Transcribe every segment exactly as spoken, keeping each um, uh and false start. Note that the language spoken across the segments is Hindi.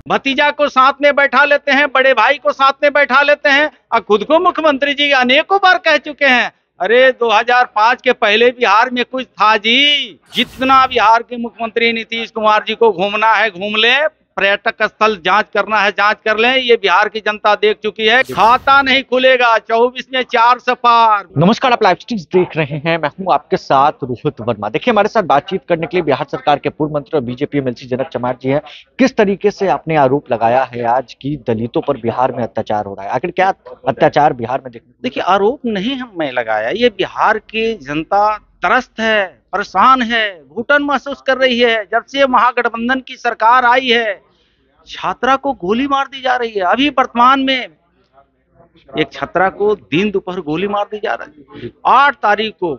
भतीजा को साथ में बैठा लेते हैं, बड़े भाई को साथ में बैठा लेते हैं और खुद को मुख्यमंत्री जी अनेकों बार कह चुके हैं, अरे दो हज़ार पाँच के पहले बिहार में कुछ था जी। जितना बिहार के मुख्यमंत्री नीतीश कुमार जी को घूमना है घूम ले, पर्यटक स्थल जांच करना है जांच कर लें, ये बिहार की जनता देख चुकी है। खाता नहीं खुलेगा, चौबीस में चार से पार। नमस्कार, आप लाइव स्ट्रीम देख रहे हैं, मैं हूं आपके साथ रोहित वर्मा। देखिए, हमारे साथ बातचीत करने के लिए बिहार सरकार के पूर्व मंत्री और बीजेपी एमएलसी जनक चमार जी हैं। किस तरीके से आपने आरोप लगाया है आज की दलितों पर बिहार में अत्याचार हो रहा है, आखिर क्या अत्याचार बिहार में देखने? देखिए, आरोप नहीं हमने लगाया, ये बिहार की जनता त्रस्त है, परेशान है, घुटन महसूस कर रही है। जब से महागठबंधन की सरकार आई है, छात्रा को गोली मार दी जा रही है। अभी वर्तमान में एक छात्रा को दिन दोपहर गोली मार दी जा रही है। आठ तारीख को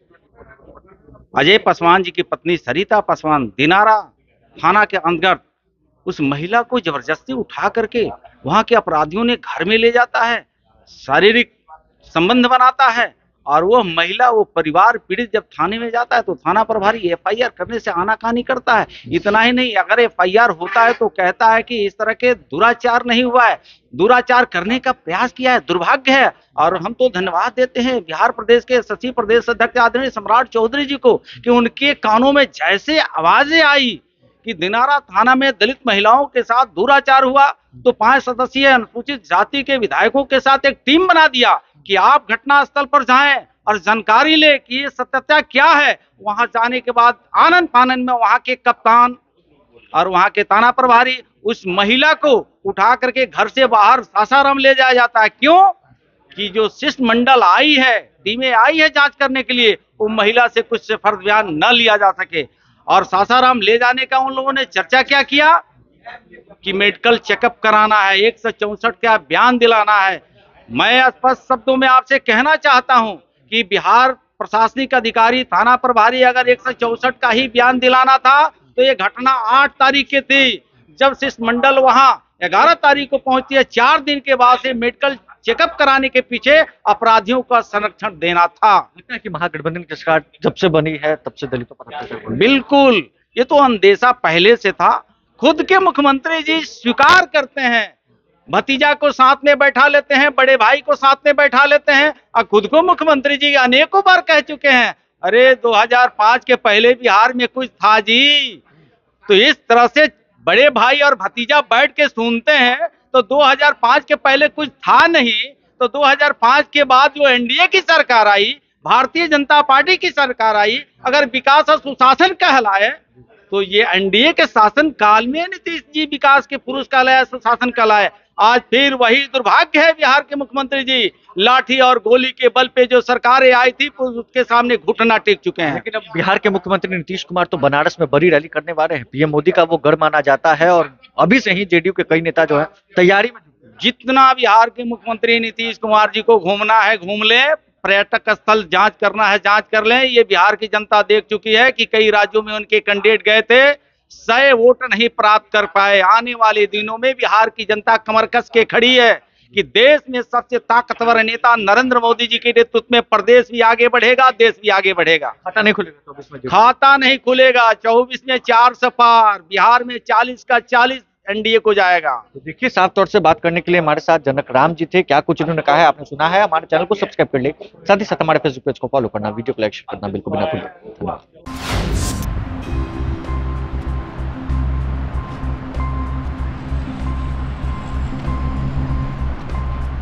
अजय पासवान जी की पत्नी सरिता पासवान दिनारा थाना के अंतर्गत उस महिला को जबरदस्ती उठा करके वहां के अपराधियों ने घर में ले जाता है, शारीरिक संबंध बनाता है और वो महिला, वो परिवार पीड़ित जब थाने में जाता है तो थाना प्रभारी एफ आई आर करने से आनाकानी करता है। इतना ही नहीं, अगर एफ आई आर होता है तो कहता है कि इस तरह के दुराचार नहीं हुआ है, दुराचार करने का प्रयास किया है, दुर्भाग्य है। और हम तो धन्यवाद देते हैं बिहार प्रदेश के सचिव प्रदेश अध्यक्ष आदरणीय सम्राट चौधरी जी को कि उनके कानों में जैसे आवाजें आई कि दिनारा थाना में दलित महिलाओं के साथ दुराचार हुआ, तो पांच सदस्यीय अनुसूचित जाति के विधायकों के साथ एक टीम बना दिया कि आप घटना स्थल पर जाएं और जानकारी ले कि ये सत्यता क्या है। वहां जाने के बाद आनंद फानन में वहां के कप्तान और वहां के थाना प्रभारी उस महिला को उठा करके घर से बाहर सासाराम ले जाया जाता है। क्यों? कि जो शिष्टमंडल आई है, टीमें आई है जांच करने के लिए, वो महिला से कुछ से फर्ज बयान न लिया जा सके। और सासाराम ले जाने का उन लोगों ने चर्चा क्या किया कि मेडिकल चेकअप कराना है, एक सौ चौसठ का बयान दिलाना है। मैं स्पष्ट शब्दों में आपसे कहना चाहता हूं कि बिहार प्रशासनिक अधिकारी थाना प्रभारी अगर एक सौ चौसठ का ही बयान दिलाना था तो ये घटना आठ तारीख की थी, जब शिष्टमंडल वहां ग्यारह तारीख को पहुंची है। चार दिन के बाद से मेडिकल चेकअप कराने के पीछे अपराधियों का संरक्षण देना था। कि महागठबंधन की सरकार जब से बनी है तब से दलितों पर अत्याचार, बिल्कुल, ये तो अंदेशा पहले से था। खुद के मुख्यमंत्री जी स्वीकार करते हैं, भतीजा को साथ में बैठा लेते हैं, बड़े भाई को साथ में बैठा लेते हैं और खुद को मुख्यमंत्री जी अनेकों बार कह चुके हैं, अरे दो हज़ार पाँच के पहले बिहार में कुछ था जी। तो इस तरह से बड़े भाई और भतीजा बैठ के सुनते हैं तो दो हज़ार पाँच के पहले कुछ था नहीं, तो दो हज़ार पाँच के बाद जो एन डी ए की सरकार आई, भारतीय जनता पार्टी की सरकार आई, अगर विकास और सुशासन कहलाए तो ये एन डी ए के शासन काल में नीतीश जी विकास के पुरुष कहलाए, सुशासन कहलाए। आज फिर वही दुर्भाग्य है, बिहार के मुख्यमंत्री जी लाठी और गोली के बल पे जो सरकारें आई थी उसके सामने घुटना टेक चुके हैं। लेकिन अब बिहार के मुख्यमंत्री नीतीश कुमार तो बनारस में बड़ी रैली करने वाले हैं, पीएम मोदी का वो गढ़ माना जाता है और अभी से ही जे डी यू के कई नेता जो है तैयारी में। जितना बिहार के मुख्यमंत्री नीतीश कुमार जी को घूमना है घूम ले, पर्यटक स्थल जांच करना है जांच कर लें, ये बिहार की जनता देख चुकी है कि कई राज्यों में उनके कैंडिडेट गए थे, सौ वोट नहीं प्राप्त कर पाए। आने वाले दिनों में बिहार की जनता कमर कस के खड़ी है कि देश में सबसे ताकतवर नेता नरेंद्र मोदी जी के नेतृत्व में प्रदेश भी आगे बढ़ेगा, देश भी आगे बढ़ेगा। खाता नहीं खुलेगा चौबीस में, खाता नहीं खुलेगा, चौबीस में चार से पार, बिहार में चालीस का चालीस एन डी ए को जाएगा। तो देखिए, साफ तौर से बात करने के लिए हमारे साथ जनक राम जी थे। क्या कुछ उन्होंने कहा है आपने सुना है। हमारे चैनल को सब्सक्राइब कर ले, साथ ही साथ हमारे फेसबुक पेज को फॉलो करना, वीडियो को लाइक करना बिल्कुल भी ना भूलें।